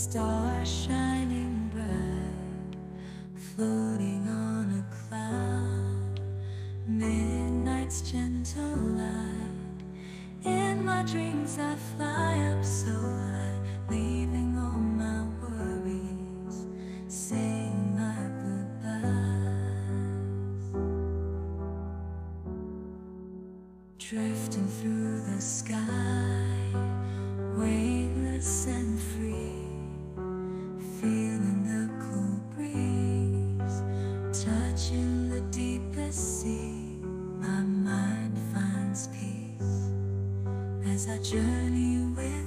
Stars shining bright, floating on a cloud. Midnight's gentle light. In my dreams I fly up so high, leaving all my worries, saying my goodbyes. Drifting through the sky, weightless and free, feeling the cool breeze, touching the deepest sea. My mind finds peace as I journey with